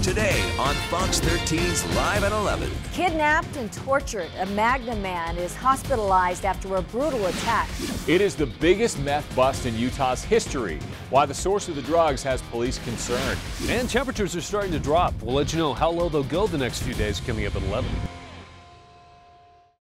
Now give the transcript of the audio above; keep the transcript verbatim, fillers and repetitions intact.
today on Fox thirteen's Live at eleven. Kidnapped and tortured, a Magna man is hospitalized after a brutal attack. It is the biggest meth bust in Utah's history. Why the source of the drugs has police concerned. And temperatures are starting to drop. We'll let you know how low they'll go the next few days coming up at eleven.